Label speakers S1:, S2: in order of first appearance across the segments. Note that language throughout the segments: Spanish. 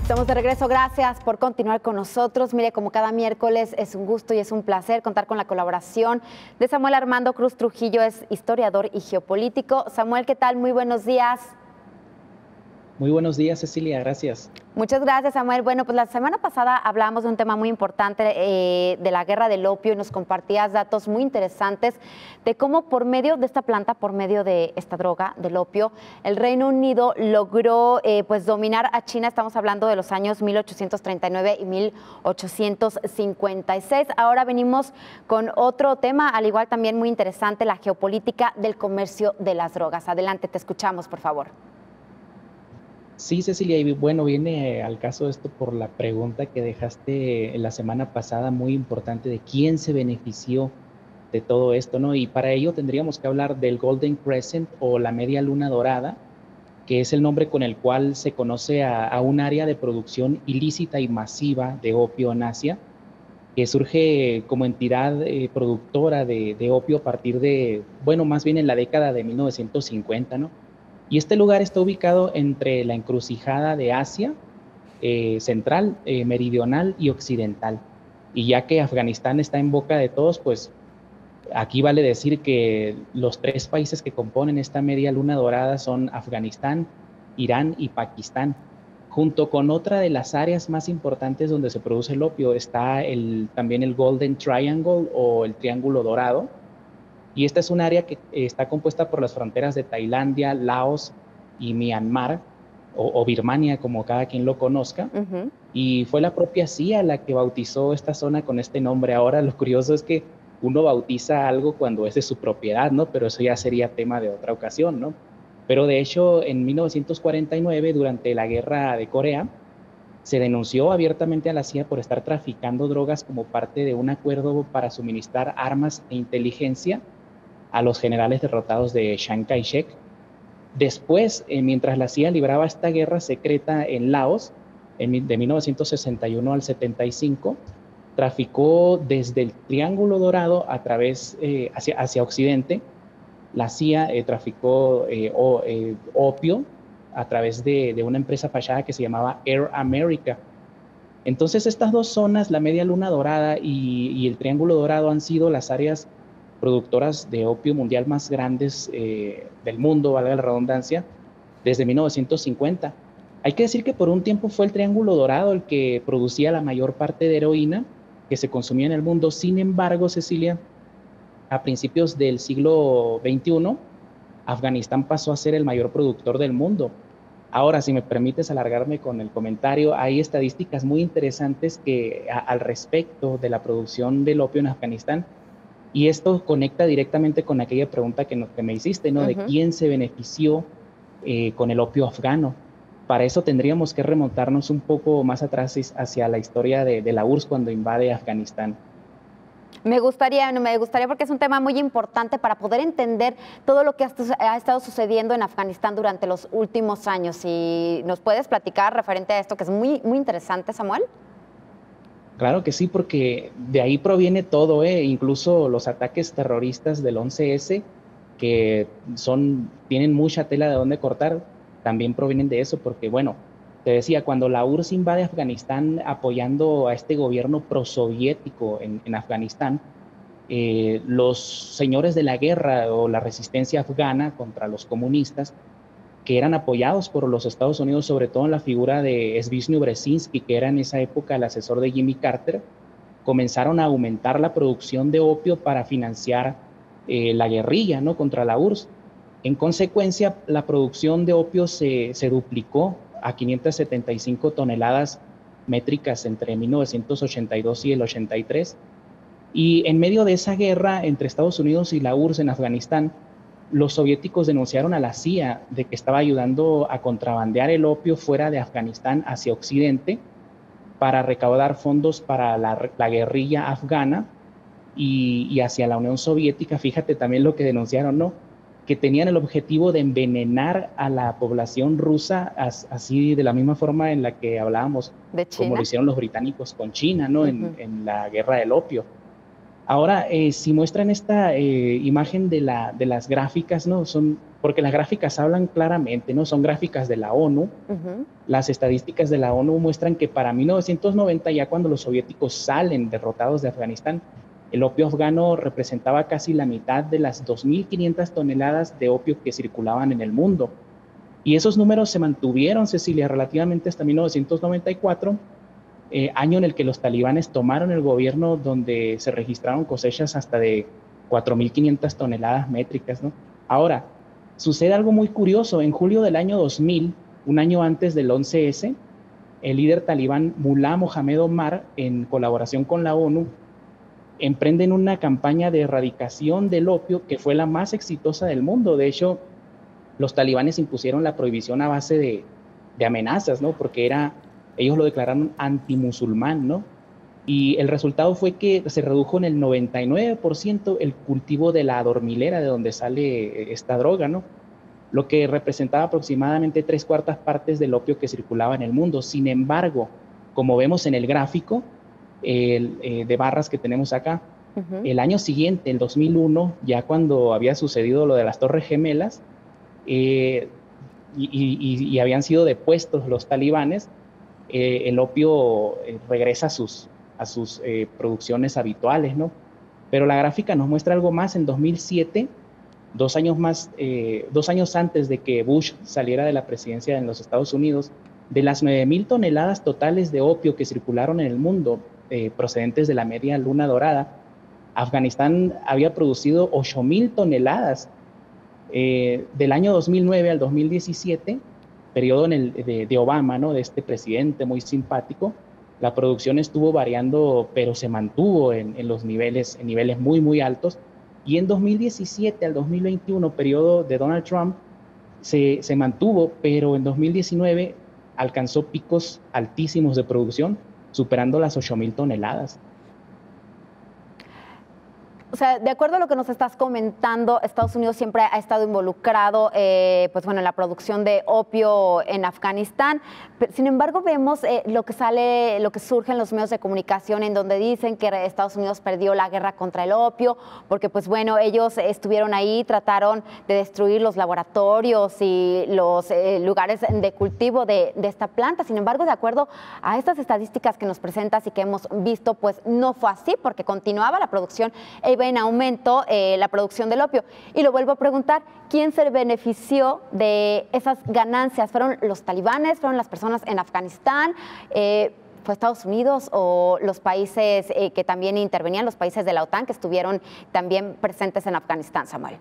S1: Estamos de regreso, gracias por continuar con nosotros. Mire, como cada miércoles es un gusto y es un placer contar con la colaboración de Samuel Armando Cruz Trujillo, es historiador y geopolítico. Samuel, ¿qué tal? Muy buenos días.
S2: Muy buenos días, Cecilia, gracias.
S1: Muchas gracias, Samuel. Bueno, pues la semana pasada hablamos de un tema muy importante de la guerra del opio y nos compartías datos muy interesantes de cómo por medio de esta planta, por medio de esta droga, del opio, el Reino Unido logró pues dominar a China. Estamos hablando de los años 1839 y 1856. Ahora venimos con otro tema, al igual también muy interesante, la geopolítica del comercio de las drogas. Adelante, te escuchamos, por favor.
S2: Sí, Cecilia, y bueno, viene al caso esto por la pregunta que dejaste en la semana pasada, muy importante, de quién se benefició de todo esto, ¿no? Y para ello tendríamos que hablar del Golden Crescent o la Media Luna Dorada, que es el nombre con el cual se conoce a un área de producción ilícita y masiva de opio en Asia, que surge como entidad productora de opio a partir de, bueno, más bien en la década de 1950, ¿no? Y este lugar está ubicado entre la encrucijada de Asia central, meridional y occidental. Y ya que Afganistán está en boca de todos, pues aquí vale decir que los tres países que componen esta media luna dorada son Afganistán, Irán y Pakistán. Junto con otra de las áreas más importantes donde se produce el opio está también el Golden Triangle o el Triángulo Dorado, y esta es un área que está compuesta por las fronteras de Tailandia, Laos y Myanmar, o Birmania, como cada quien lo conozca. Y fue la propia CIA la que bautizó esta zona con este nombre. Ahora lo curioso es que uno bautiza algo cuando es de su propiedad, ¿no? Pero eso ya sería tema de otra ocasión, ¿no? Pero de hecho, en 1949, durante la Guerra de Corea, se denunció abiertamente a la CIA por estar traficando drogas como parte de un acuerdo para suministrar armas e inteligencia a los generales derrotados de Chiang Kai-shek. Después, mientras la CIA libraba esta guerra secreta en Laos, de 1961 al 75, traficó desde el Triángulo Dorado a través hacia Occidente. La CIA traficó opio a través de una empresa fachada que se llamaba Air America. Entonces estas dos zonas, la Media Luna Dorada y el Triángulo Dorado, han sido las áreas productoras de opio mundial más grandes del mundo, valga la redundancia, desde 1950. Hay que decir que por un tiempo fue el Triángulo Dorado el que producía la mayor parte de heroína que se consumía en el mundo. Sin embargo, Cecilia, a principios del siglo XXI, Afganistán pasó a ser el mayor productor del mundo. Ahora, si me permites alargarme con el comentario, hay estadísticas muy interesantes al respecto de la producción del opio en Afganistán. Y esto conecta directamente con aquella pregunta que me hiciste, ¿no? De quién se benefició con el opio afgano. Para eso tendríamos que remontarnos un poco más atrás hacia la historia de la URSS cuando invade Afganistán.
S1: Me gustaría porque es un tema muy importante para poder entender todo lo que ha estado sucediendo en Afganistán durante los últimos años. ¿Y nos puedes platicar referente a esto que es muy, muy interesante, Samuel?
S2: Claro que sí, porque de ahí proviene todo, incluso los ataques terroristas del 11S, que tienen mucha tela de dónde cortar, también provienen de eso, porque bueno, te decía, cuando la URSS invade Afganistán apoyando a este gobierno prosoviético en Afganistán, los señores de la guerra o la resistencia afgana contra los comunistas, que eran apoyados por los Estados Unidos, sobre todo en la figura de Zbigniew Brzezinski, que era en esa época el asesor de Jimmy Carter, comenzaron a aumentar la producción de opio para financiar la guerrilla, ¿no?, contra la URSS. En consecuencia, la producción de opio se duplicó a 575 toneladas métricas entre 1982 y el 83. Y en medio de esa guerra entre Estados Unidos y la URSS en Afganistán, los soviéticos denunciaron a la CIA de que estaba ayudando a contrabandear el opio fuera de Afganistán hacia Occidente para recaudar fondos para la guerrilla afgana y hacia la Unión Soviética. Fíjate también lo que denunciaron, ¿no? Que tenían el objetivo de envenenar a la población rusa, así de la misma forma en la que hablábamos, como lo hicieron los británicos con China, ¿no? En la guerra del opio. Ahora, si muestran esta imagen de las gráficas, ¿no? Son porque las gráficas hablan claramente, ¿no? Son gráficas de la ONU. Las estadísticas de la ONU muestran que para 1990, ya cuando los soviéticos salen derrotados de Afganistán, el opio afgano representaba casi la mitad de las 2.500 toneladas de opio que circulaban en el mundo. Y esos números se mantuvieron, Cecilia, relativamente hasta 1994, año en el que los talibanes tomaron el gobierno, donde se registraron cosechas hasta de 4.500 toneladas métricas, ¿no? Ahora, sucede algo muy curioso. En julio del año 2000, un año antes del 11S, el líder talibán Mullah Mohamed Omar, en colaboración con la ONU, emprenden una campaña de erradicación del opio que fue la más exitosa del mundo. De hecho, los talibanes impusieron la prohibición a base de amenazas, ¿no? Porque ellos lo declararon antimusulmán, ¿no? Y el resultado fue que se redujo en el 99% el cultivo de la adormilera, de donde sale esta droga, ¿no? Lo que representaba aproximadamente 3/4 partes del opio que circulaba en el mundo. Sin embargo, como vemos en el gráfico de barras que tenemos acá, el año siguiente, el 2001, ya cuando había sucedido lo de las Torres Gemelas, y habían sido depuestos los talibanes, el opio regresa a sus producciones habituales, ¿no? Pero la gráfica nos muestra algo más. En 2007, 2 años antes de que Bush saliera de la presidencia en los Estados Unidos, de las 9.000 toneladas totales de opio que circularon en el mundo, procedentes de la Media Luna Dorada, Afganistán había producido 8.000 toneladas. Del año 2009 al 2017, periodo de Obama, ¿no? De este presidente muy simpático, la producción estuvo variando, pero se mantuvo en niveles muy, muy altos. Y en 2017 al 2021, periodo de Donald Trump, se mantuvo, pero en 2019 alcanzó picos altísimos de producción, superando las 8.000 toneladas.
S1: O sea, de acuerdo a lo que nos estás comentando, Estados Unidos siempre ha estado involucrado, pues bueno, en la producción de opio en Afganistán. Sin embargo, vemos lo que surge en los medios de comunicación, en donde dicen que Estados Unidos perdió la guerra contra el opio, porque pues bueno, ellos estuvieron ahí, trataron de destruir los laboratorios y los lugares de cultivo de esta planta. Sin embargo, de acuerdo a estas estadísticas que nos presentas y que hemos visto, pues no fue así, porque continuaba la producción en aumento la producción del opio. Y lo vuelvo a preguntar, ¿quién se benefició de esas ganancias? ¿Fueron los talibanes? ¿Fueron las personas en Afganistán? ¿Fue Estados Unidos o los países que también intervenían, los países de la OTAN que estuvieron también presentes en Afganistán, Samuel?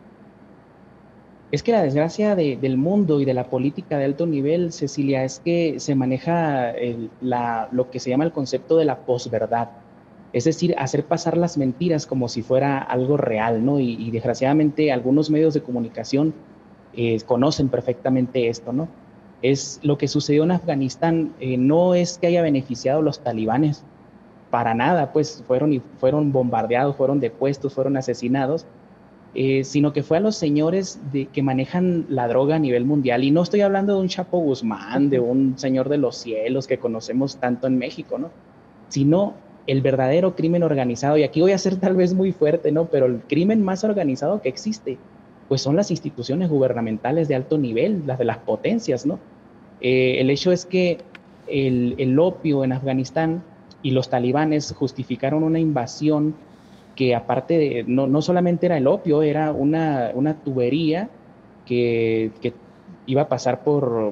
S2: Es que la desgracia del mundo y de la política de alto nivel, Cecilia, es que se maneja lo que se llama el concepto de la posverdad. Es decir, hacer pasar las mentiras como si fuera algo real, ¿no? Y desgraciadamente algunos medios de comunicación conocen perfectamente esto, ¿no? Es lo que sucedió en Afganistán. No es que haya beneficiado a los talibanes, para nada, pues fueron bombardeados, fueron depuestos, fueron asesinados, sino que fue a los señores que manejan la droga a nivel mundial. Y no estoy hablando de un Chapo Guzmán, de un señor de los cielos que conocemos tanto en México, ¿no? Sino el verdadero crimen organizado. Y aquí voy a ser tal vez muy fuerte, ¿no? Pero el crimen más organizado que existe, pues son las instituciones gubernamentales de alto nivel, las de las potencias, ¿no? El hecho es que el opio en Afganistán y los talibanes justificaron una invasión que, aparte no solamente era el opio, era una tubería que iba a pasar por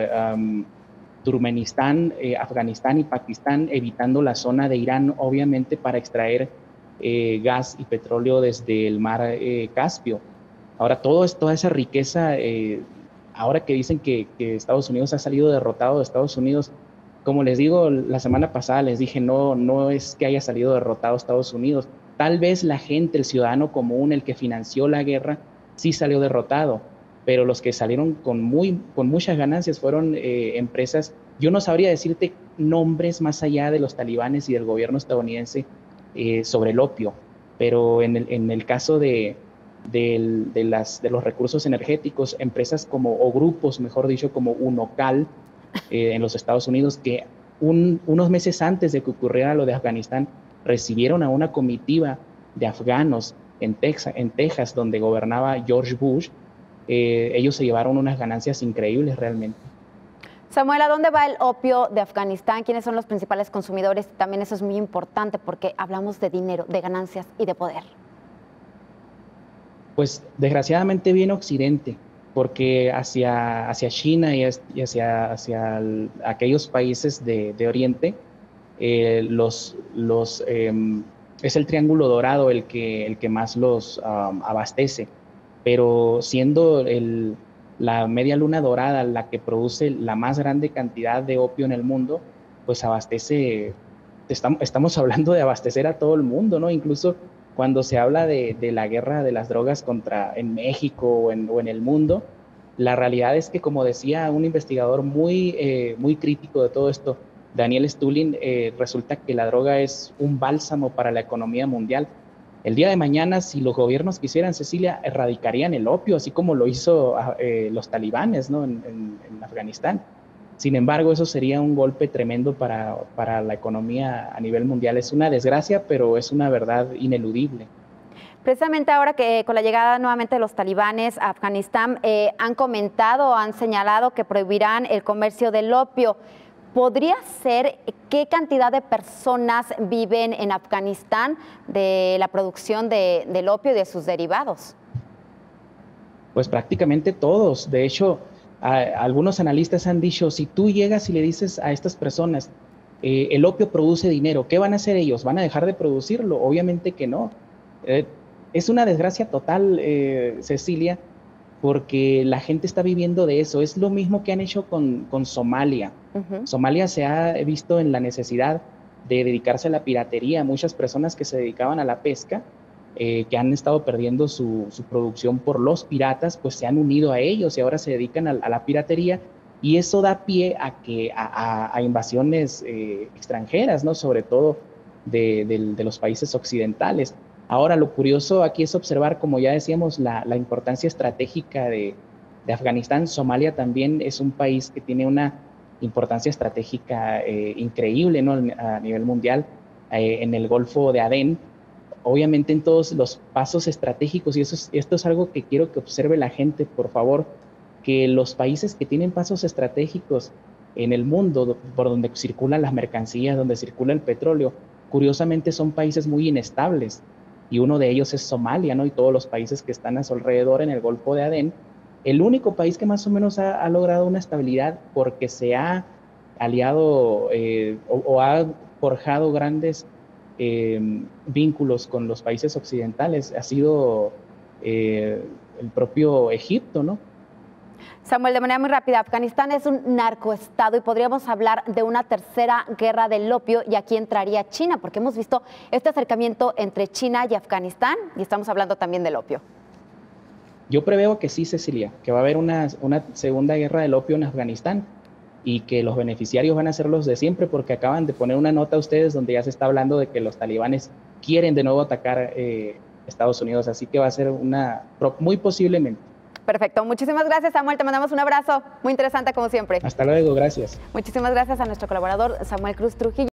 S2: Turkmenistán, Afganistán y Pakistán, evitando la zona de Irán, obviamente, para extraer gas y petróleo desde el mar Caspio. Ahora, toda esa riqueza, ahora que dicen que Estados Unidos ha salido derrotado de Estados Unidos, como les digo, la semana pasada les dije, no es que haya salido derrotado Estados Unidos. Tal vez la gente, el ciudadano común, el que financió la guerra, sí salió derrotado, pero los que salieron con muchas ganancias fueron empresas. Yo no sabría decirte nombres más allá de los talibanes y del gobierno estadounidense sobre el opio, pero en el caso de los recursos energéticos, empresas o grupos, mejor dicho, como Unocal en los Estados Unidos, que unos meses antes de que ocurriera lo de Afganistán, recibieron a una comitiva de afganos en Texas, donde gobernaba George Bush, ellos se llevaron unas ganancias increíbles realmente.
S1: Samuel, ¿a dónde va el opio de Afganistán? ¿Quiénes son los principales consumidores? También eso es muy importante porque hablamos de dinero, de ganancias y de poder.
S2: Pues desgraciadamente viene Occidente, porque hacia China y hacia aquellos países de Oriente, es el Triángulo Dorado el que más los abastece, pero siendo la Media Luna Dorada la que produce la más grande cantidad de opio en el mundo, pues estamos hablando de abastecer a todo el mundo, ¿no? Incluso cuando se habla de la guerra de las drogas en México o en el mundo, la realidad es que, como decía un investigador muy crítico de todo esto, Daniel Stulin, resulta que la droga es un bálsamo para la economía mundial. El día de mañana, si los gobiernos quisieran, Cecilia, erradicarían el opio, así como lo hizo los talibanes, ¿no? en Afganistán. Sin embargo, eso sería un golpe tremendo para la economía a nivel mundial. Es una desgracia, pero es una verdad ineludible.
S1: Precisamente ahora que con la llegada nuevamente de los talibanes a Afganistán, han comentado, han señalado que prohibirán el comercio del opio. ¿Podría ser qué cantidad de personas viven en Afganistán de la producción del opio y de sus derivados?
S2: Pues prácticamente todos. De hecho, algunos analistas han dicho, si tú llegas y le dices a estas personas, el opio produce dinero, ¿qué van a hacer ellos? ¿Van a dejar de producirlo? Obviamente que no. Es una desgracia total, Cecilia, porque la gente está viviendo de eso. Es lo mismo que han hecho con Somalia. Somalia se ha visto en la necesidad de dedicarse a la piratería. Muchas personas que se dedicaban a la pesca, que han estado perdiendo su producción por los piratas, pues se han unido a ellos y ahora se dedican a la piratería, y eso da pie a invasiones extranjeras, ¿no? Sobre todo de los países occidentales. Ahora, lo curioso aquí es observar, como ya decíamos, la importancia estratégica de Afganistán. Somalia también es un país que tiene una importancia estratégica increíble, ¿no? A nivel mundial, en el Golfo de Adén. Obviamente en todos los pasos estratégicos, y esto es algo que quiero que observe la gente, por favor, que los países que tienen pasos estratégicos en el mundo, por donde circulan las mercancías, donde circula el petróleo, curiosamente son países muy inestables, y uno de ellos es Somalia, ¿no? Y todos los países que están a su alrededor en el Golfo de Adén. El único país que más o menos ha logrado una estabilidad porque se ha aliado o ha forjado grandes vínculos con los países occidentales ha sido el propio Egipto, ¿no?
S1: Samuel, de manera muy rápida, Afganistán es un narcoestado y podríamos hablar de una tercera guerra del opio, y aquí entraría China, porque hemos visto este acercamiento entre China y Afganistán y estamos hablando también del opio.
S2: Yo preveo que sí, Cecilia, que va a haber una segunda guerra del opio en Afganistán, y que los beneficiarios van a ser los de siempre, porque acaban de poner una nota a ustedes donde ya se está hablando de que los talibanes quieren de nuevo atacar Estados Unidos, así que va a ser muy posiblemente.
S1: Perfecto, muchísimas gracias, Samuel, te mandamos un abrazo, muy interesante como siempre.
S2: Hasta luego, gracias.
S1: Muchísimas gracias a nuestro colaborador Samuel Cruz Trujillo.